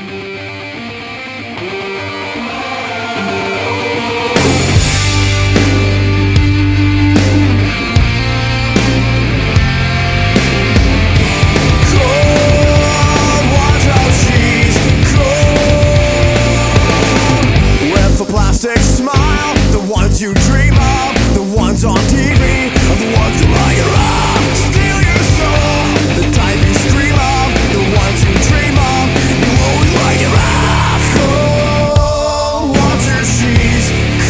Smile, the ones you dream of, the ones on TV, are the ones who lie you off, steal your soul, the type you scream of, the ones you dream of, you always lie you off. Cold water, she's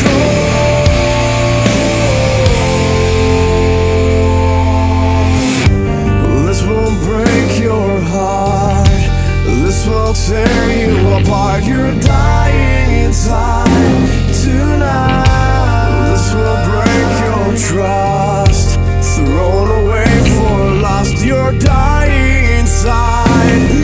cold. This will break your heart, this will tear you apart. You're dying inside tonight. This will break your trust, thrown away for lost. You're dying inside.